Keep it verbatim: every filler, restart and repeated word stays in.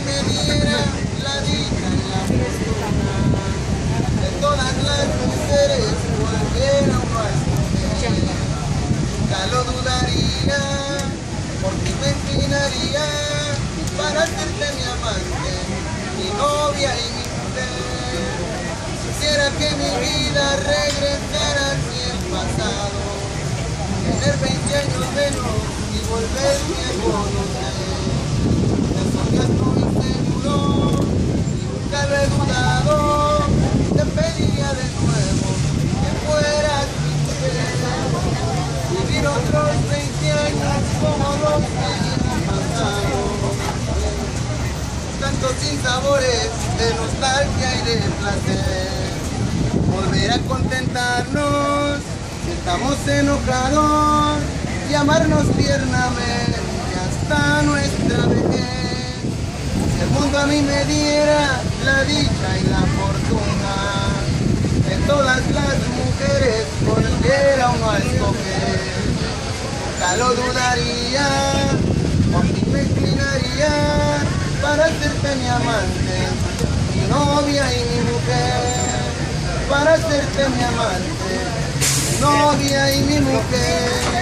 me diera la dicha y la fortuna de todas las mujeres, cualquiera uno a escoger, nunca lo dudaría, por ti me inclinaría para hacerte mi amante, mi novia y mi mujer. Quisiera que mi vida regresara hacia el pasado, tener veinte años menos y volverme a conocer. Las cosas no inseguro y nunca lo he dudado, te pediría de nuevo que fueras mi mujer. Vivir otros veinte años como los que han pasado, tantos sinsabores de nostalgia y de placer. Volver a contentarnos si estamos enojados y amarnos tiernamente hasta nuestra vejez. Si el mundo a mí me diera la dicha y la fortuna de todas las mujeres, volviera uno a escoger, nunca lo dudaría, por ti me inclinaría para hacerte mi amante, mi novia y mi mujer, para hacerte mi amante, mi novia y mi mujer.